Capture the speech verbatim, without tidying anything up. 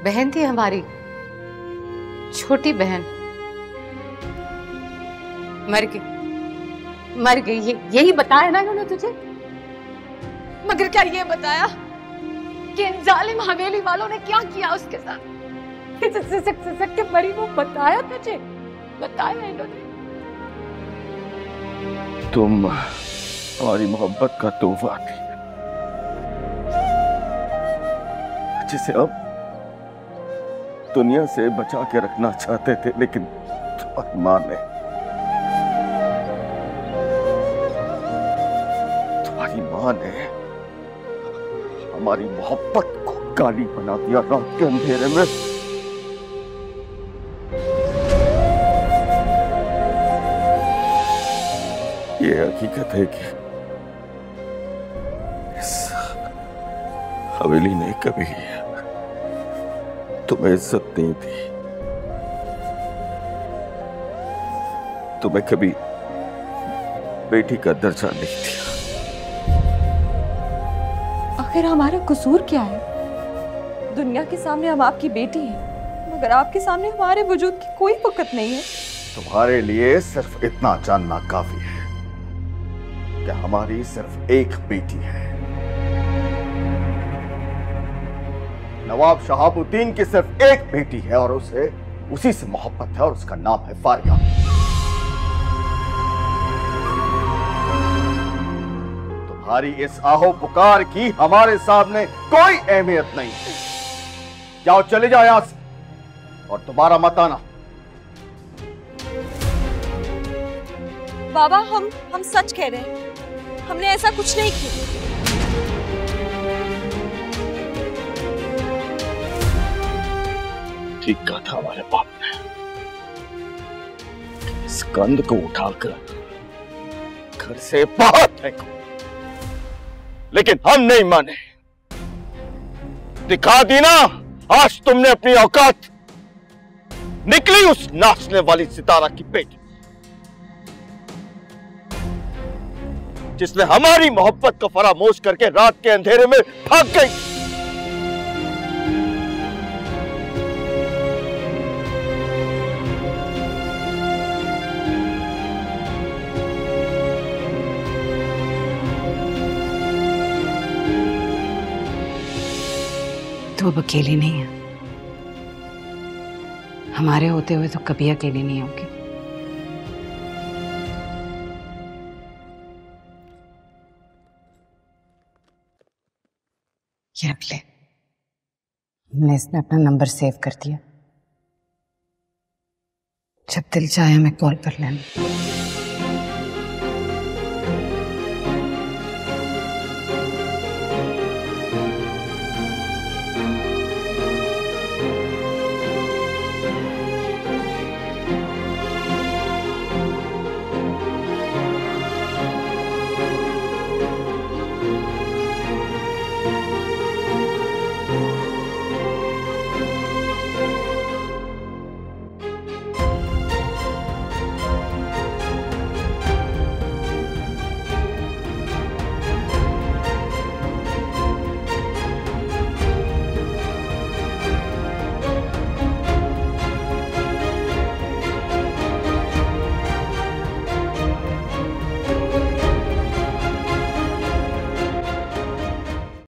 बहन थी हमारी, छोटी बहन, मर गई मर गई ये यही बताया ना इन्होंने तुझे? मगर क्या ये बताया कि इन जालिम हवेली वालों ने क्या किया उसके साथ? सिसक के मरी, वो बताया तुझे? बताया इन्होंने? तुम हमारी मोहब्बत का तोहफा थी, जिसे हम दुनिया से बचा के रखना चाहते थे, लेकिन तुम्हारी मां ने तुम्हारी मां ने हमारी मोहब्बत को काली बना दिया रात के अंधेरे में। ये हकीकत है कि इस हवेली ने कभी तुम्हें इज्जत नहीं दी, तुम्हें कभी बेटी का दर्जा नहीं दिया। आखिर हमारा कसूर क्या है? दुनिया के सामने हम आपकी बेटी हैं, मगर आपके सामने हमारे वजूद की कोई वक़्त नहीं है। तुम्हारे लिए सिर्फ इतना जानना काफी है कि हमारी सिर्फ एक बेटी है। नवाब शहाबुद्दीन की सिर्फ एक बेटी है और उसे उसी से मोहब्बत है और उसका नाम है फारिया। तुम्हारी इस आहो पुकार की हमारे सामने कोई अहमियत नहीं है। जाओ, चले जाओ यहां से और दोबारा मत आना। बाबा, हम हम सच कह रहे हैं, हमने ऐसा कुछ नहीं किया। ठीक कहा था हमारे बाप ने, इस कंध को उठाकर घर से बाहर फेंको, लेकिन हम नहीं माने। दिखा दी ना आज तुमने अपनी औकात, निकली उस नाचने वाली सितारा की बेटी जिसने हमारी मोहब्बत को फरामोश करके रात के अंधेरे में भाग गई। तू अब अकेली नहीं है, हमारे होते हुए तो कभी अकेली नहीं होगी। ये रख ले, हमने इसमें अपना नंबर सेव कर दिया, जब दिल चाहे हमें कॉल कर लेना।